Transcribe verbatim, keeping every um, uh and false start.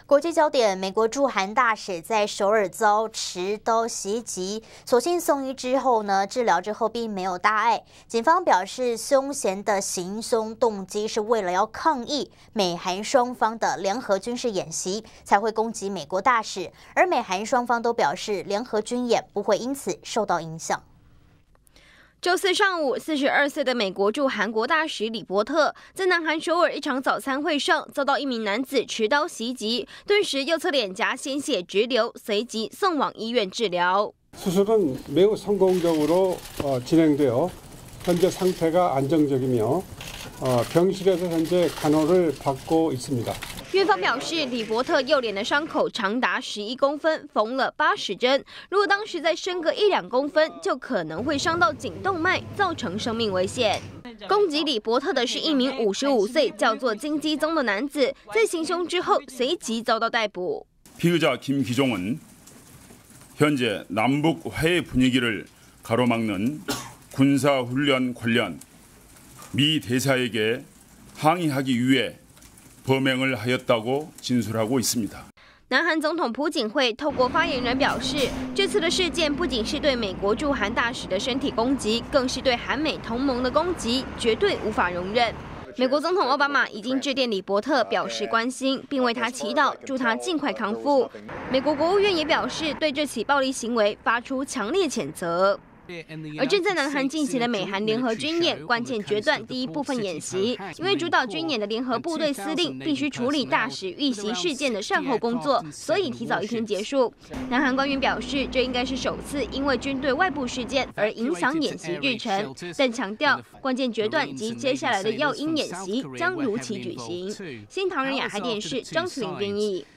国际焦点：美国驻韩大使在首尔遭持刀袭击，所幸送医之后呢，治疗之后并没有大碍。警方表示，凶嫌的行凶动机是为了要抗议美韩双方的联合军事演习，才会攻击美国大使。而美韩双方都表示，联合军演不会因此受到影响。 周四上午，四十二岁的美国驻韩国大使李伯特在南韩首尔一场早餐会上遭到一名男子持刀袭击，顿时右侧脸颊鲜血直流，随即送往医院治疗。 수술은 매우 성공적으로 진행되어 현재 상태가 안정적이며 병실에서 현재 간호를 받고 있습니다. 院方表示，李伯特右脸的伤口长达十一公分，缝了八十针。如果当时再深个一两公分，就可能会伤到颈动脉，造成生命危险。攻击李伯特的是一名五十五岁叫做金基宗的男子，在行凶之后随即遭到逮捕。 피의자 김기종은 현재 남북 화해 분위기를 가로막는 군사 훈련 관련 미 대사에게 항의하기 위해 범행을 하였다고 진술하고 있습니다. 南韩总统朴槿惠透过发言人表示，这次的事件不仅是对美国驻韩大使的身体攻击，更是对韩美同盟的攻击，绝对无法容忍。美国总统奥巴马已经致电李伯特表示关心，并为他祈祷，祝他尽快康复。美国国务院也表示对这起暴力行为发出强烈谴责。 而正在南韩进行的美韩联合军演关键决断第一部分演习，因为主导军演的联合部队司令必须处理大使遇袭事件的善后工作，所以提早一天结束。南韩官员表示，这应该是首次因为军队外部事件而影响演习日程，但强调关键决断及接下来的要因演习将如期举行。新唐人亚太电视张楚玲编译。